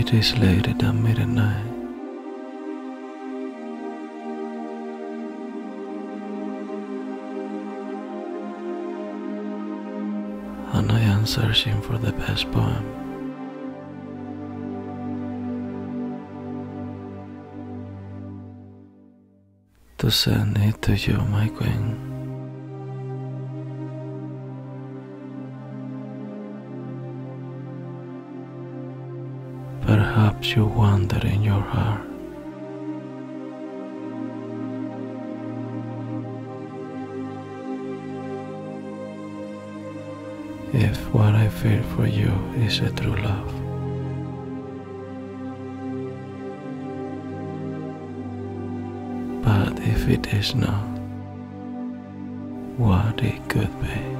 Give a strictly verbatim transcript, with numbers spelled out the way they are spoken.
It is later than midnight. And I am searching for the best poem. To send it to you, my queen. Perhaps you wander in your heart. If what I feel for you is a true love. But if it is not, what it could be.